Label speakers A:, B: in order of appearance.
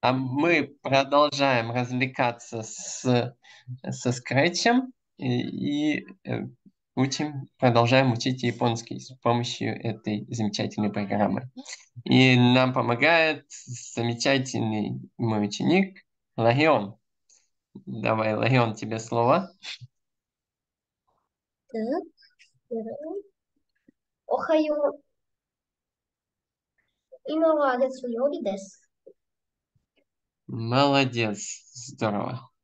A: А мы продолжаем развлекаться со скретчем продолжаем учить японский с помощью этой замечательной программы. И нам помогает замечательный мой ученик Лагион. Давай, Лагион, тебе слово.
B: Так, Охайо, имя ва десу йоги дес.
A: Молодец, здорово.